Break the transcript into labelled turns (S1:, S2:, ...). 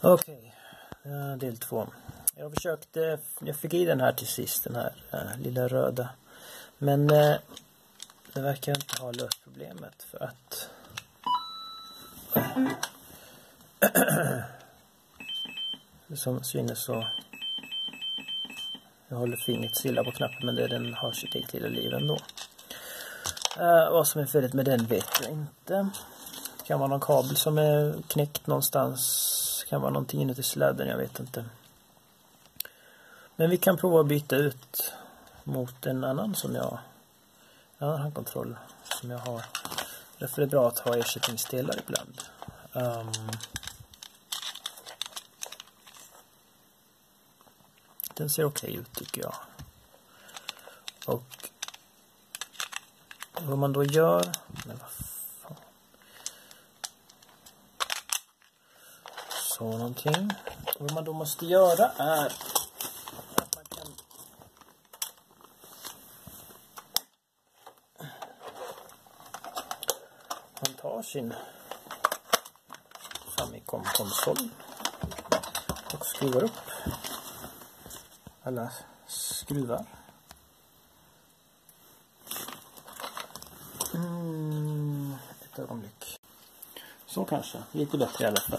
S1: Okej, del 2. Jag fick i den här till sist, den här lilla röda. Men det verkar inte ha löst problemet för att som synes så jag håller fingret stilla på knappen, men den har sitt eget lilla liv ändå. Vad som är felet med den vet jag inte. Kan vara någon kabel som är knäckt någonstans. Kan vara någonting inuti sladden, jag vet inte. Men vi kan prova att byta ut mot en annan handkontroll som jag har. Därför är det bra att ha ersättningsdelar ibland. Den ser okej ut tycker jag. Och vad man då gör... Men vad fan. Så någonting. Vad man då måste göra är att man tar sin Famicom-konsol och skruvar upp alla skruvar. Ett ögonblick. Så kanske. Lite bättre i alla fall.